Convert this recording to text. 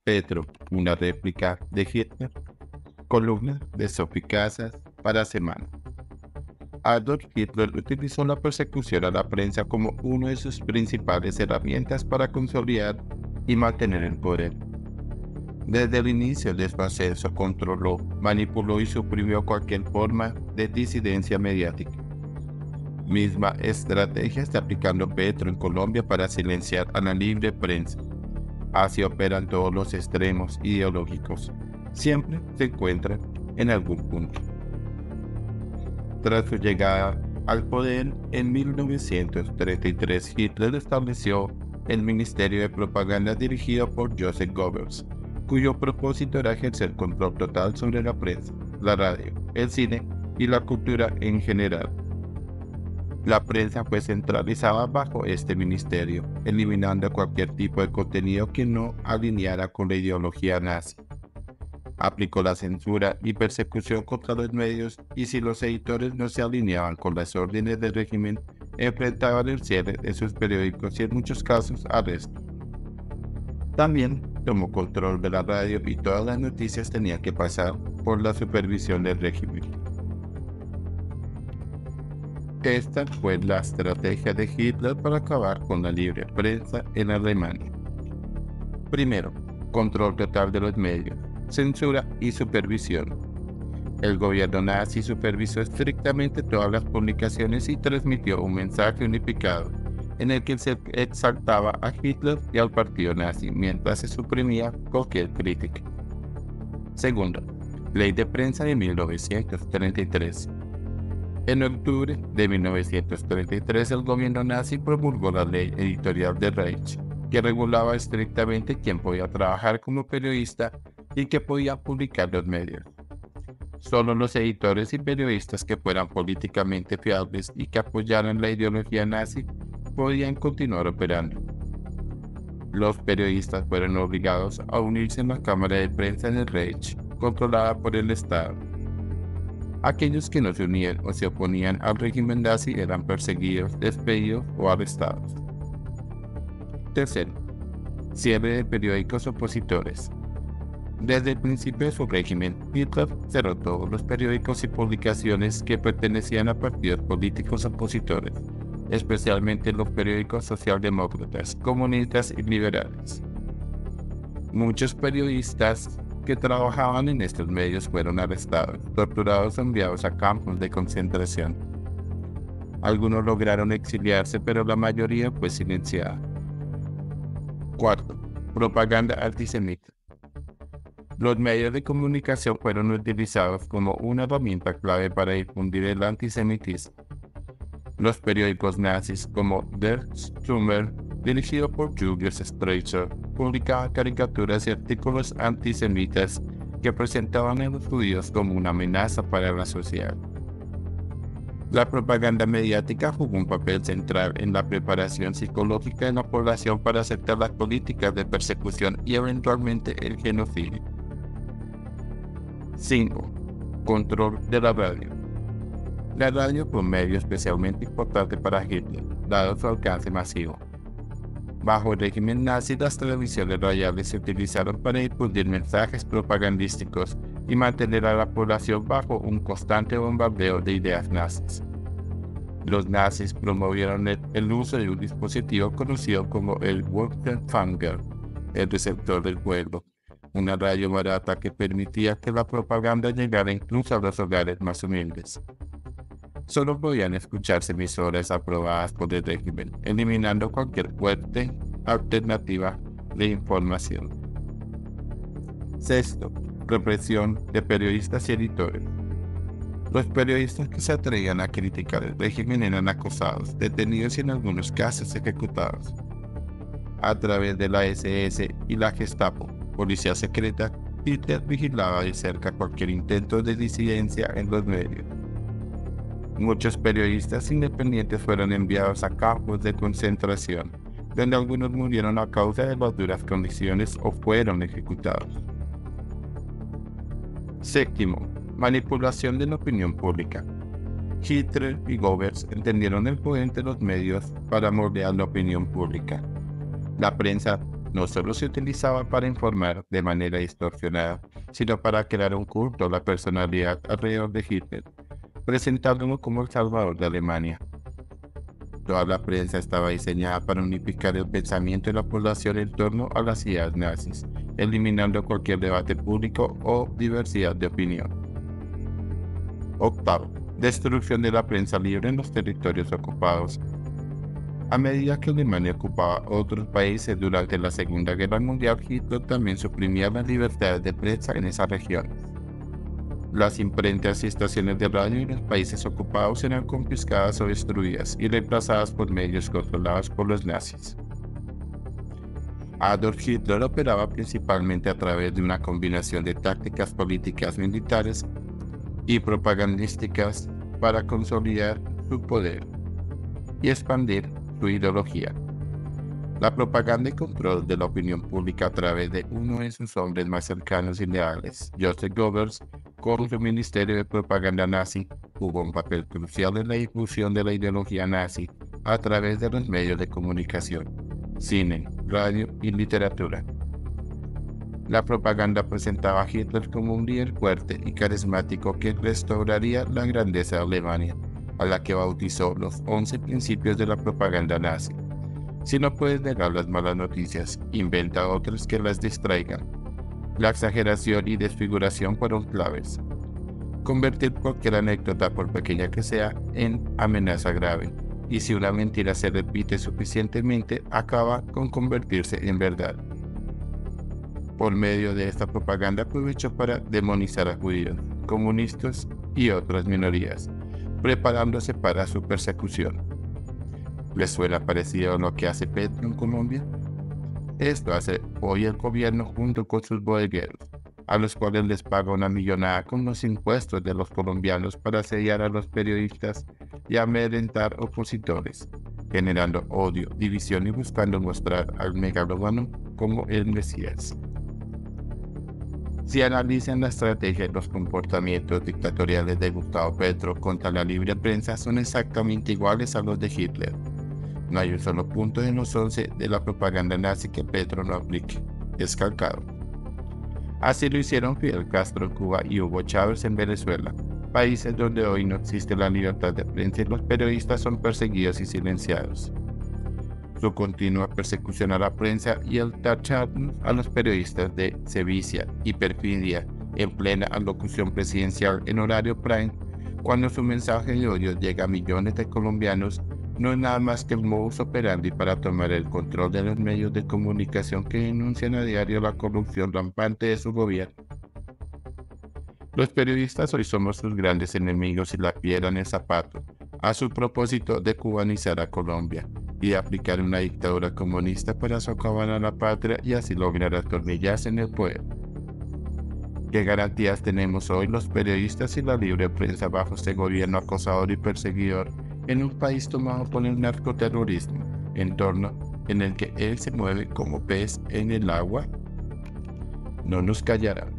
Petro, una réplica de Hitler. Columna de Sophie Casas para Semana. Adolf Hitler utilizó la persecución a la prensa como una de sus principales herramientas para consolidar y mantener el poder. Desde el inicio de su ascenso controló, manipuló y suprimió cualquier forma de disidencia mediática. Misma estrategia está aplicando Petro en Colombia para silenciar a la libre prensa. Así operan todos los extremos ideológicos. Siempre se encuentran en algún punto. Tras su llegada al poder en 1933, Hitler estableció el Ministerio de Propaganda dirigido por Joseph Goebbels, cuyo propósito era ejercer control total sobre la prensa, la radio, el cine y la cultura en general. La prensa fue centralizada bajo este ministerio, eliminando cualquier tipo de contenido que no alineara con la ideología nazi. Aplicó la censura y persecución contra los medios y si los editores no se alineaban con las órdenes del régimen, enfrentaban el cierre de sus periódicos y en muchos casos arresto. También tomó control de la radio y todas las noticias tenían que pasar por la supervisión del régimen. Esta fue la estrategia de Hitler para acabar con la libre prensa en Alemania. Primero, control total de los medios, censura y supervisión. El gobierno nazi supervisó estrictamente todas las publicaciones y transmitió un mensaje unificado en el que se exaltaba a Hitler y al partido nazi mientras se suprimía cualquier crítica. Segundo, Ley de Prensa de 1933. En octubre de 1933 el gobierno nazi promulgó la Ley Editorial del Reich, que regulaba estrictamente quién podía trabajar como periodista y que podía publicar los medios. Solo los editores y periodistas que fueran políticamente fiables y que apoyaran la ideología nazi podían continuar operando. Los periodistas fueron obligados a unirse en la Cámara de Prensa en el Reich, controlada por el Estado. Aquellos que no se unían o se oponían al régimen nazi eran perseguidos, despedidos o arrestados. Tercero, cierre de periódicos opositores. Desde el principio de su régimen, Hitler cerró todos los periódicos y publicaciones que pertenecían a partidos políticos opositores, especialmente los periódicos socialdemócratas, comunistas y liberales. Muchos periodistas que trabajaban en estos medios fueron arrestados, torturados o enviados a campos de concentración. Algunos lograron exiliarse, pero la mayoría fue silenciada. Cuarto, propaganda antisemita. Los medios de comunicación fueron utilizados como una herramienta clave para difundir el antisemitismo. Los periódicos nazis como Der Stürmer, dirigido por Julius Streicher, publicaba caricaturas y artículos antisemitas que presentaban a los judíos como una amenaza para la sociedad. La propaganda mediática jugó un papel central en la preparación psicológica de la población para aceptar las políticas de persecución y eventualmente el genocidio. 5. Control de la radio. La radio fue un medio especialmente importante para Hitler, dado su alcance masivo. Bajo el régimen nazi, las televisiones radiales se utilizaron para difundir mensajes propagandísticos y mantener a la población bajo un constante bombardeo de ideas nazis. Los nazis promovieron el uso de un dispositivo conocido como el Wolfempfänger, el receptor del pueblo, una radio barata que permitía que la propaganda llegara incluso a los hogares más humildes. Solo podían escucharse emisoras aprobadas por el régimen, eliminando cualquier fuente alternativa de información. Sexto, represión de periodistas y editores. Los periodistas que se atrevían a criticar el régimen eran acosados, detenidos y en algunos casos ejecutados. A través de la SS y la Gestapo, policía secreta, Hitler vigilaba de cerca cualquier intento de disidencia en los medios. Muchos periodistas independientes fueron enviados a campos de concentración, donde algunos murieron a causa de las duras condiciones o fueron ejecutados. Séptimo, manipulación de la opinión pública. Hitler y Goebbels entendieron el poder de los medios para moldear la opinión pública. La prensa no solo se utilizaba para informar de manera distorsionada, sino para crear un culto a la personalidad alrededor de Hitler, presentándolo como el salvador de Alemania. Toda la prensa estaba diseñada para unificar el pensamiento de la población en torno a las ideas nazis, eliminando cualquier debate público o diversidad de opinión. Octavo, destrucción de la prensa libre en los territorios ocupados. A medida que Alemania ocupaba otros países durante la Segunda Guerra Mundial, Hitler también suprimía las libertades de prensa en esas regiones. Las imprentas y estaciones de radio en los países ocupados eran confiscadas o destruidas y reemplazadas por medios controlados por los nazis. Adolf Hitler operaba principalmente a través de una combinación de tácticas políticas militares y propagandísticas para consolidar su poder y expandir su ideología. La propaganda y control de la opinión pública a través de uno de sus hombres más cercanos y leales, Joseph Goebbels, con su ministerio de propaganda nazi, jugó un papel crucial en la difusión de la ideología nazi a través de los medios de comunicación, cine, radio y literatura. La propaganda presentaba a Hitler como un líder fuerte y carismático que restauraría la grandeza de Alemania, a la que bautizó los 11 principios de la propaganda nazi. Si no puedes negar las malas noticias, inventa otras que las distraigan. La exageración y desfiguración fueron claves. Convertir cualquier anécdota, por pequeña que sea, en amenaza grave. Y si una mentira se repite suficientemente, acaba con convertirse en verdad. Por medio de esta propaganda aprovechó para demonizar a judíos, comunistas y otras minorías, preparándose para su persecución. ¿Les suena parecido a lo que hace Petro en Colombia? Esto hace hoy el gobierno junto con sus bodegueros, a los cuales les paga una millonada con los impuestos de los colombianos para asediar a los periodistas y amedrentar opositores, generando odio, división y buscando mostrar al megalómano como el Mesías. Si analizan la estrategia y los comportamientos dictatoriales de Gustavo Petro contra la libre prensa, son exactamente iguales a los de Hitler. No hay un solo punto de los 11 de la propaganda nazi que Petro no aplique. Es calcado. Así lo hicieron Fidel Castro en Cuba y Hugo Chávez en Venezuela, países donde hoy no existe la libertad de prensa y los periodistas son perseguidos y silenciados. Su continua persecución a la prensa y el tachar a los periodistas de sevicia y perfidia en plena alocución presidencial en horario prime, cuando su mensaje de odio llega a millones de colombianos, no es nada más que el modus operandi para tomar el control de los medios de comunicación que denuncian a diario la corrupción rampante de su gobierno. Los periodistas hoy somos sus grandes enemigos y la piedra en el zapato, a su propósito de cubanizar a Colombia y de aplicar una dictadura comunista para socavar a la patria y así lograr atornillarse en el poder. ¿Qué garantías tenemos hoy los periodistas y la libre prensa bajo este gobierno acosador y perseguidor en un país tomado por el narcoterrorismo, entorno en el que él se mueve como pez en el agua? No nos callarán.